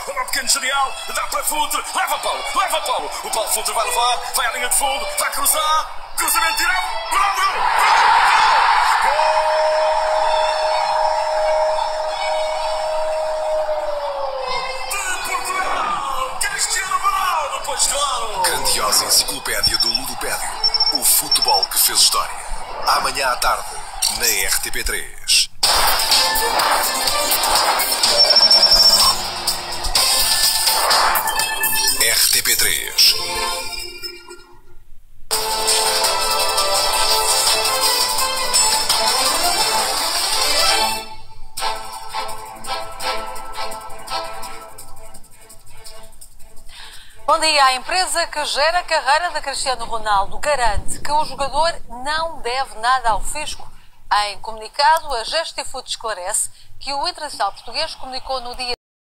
Agora o pequeno genial, dá para Futre, leva Paulo, leva Paulo. O Paulo Futre vai levar, vai à linha de fundo, vai cruzar, cruzamento direto, bravo, gol! De Portugal, Cristiano Ronaldo, pois claro! Grandiosa enciclopédia do Ludopédio, o futebol que fez história. Amanhã à tarde, na RTP3. RTP3. Bom dia. A empresa que gera a carreira de Cristiano Ronaldo garante que o jogador não deve nada ao fisco. Em comunicado, a Gestifood esclarece que o internacional português comunicou no dia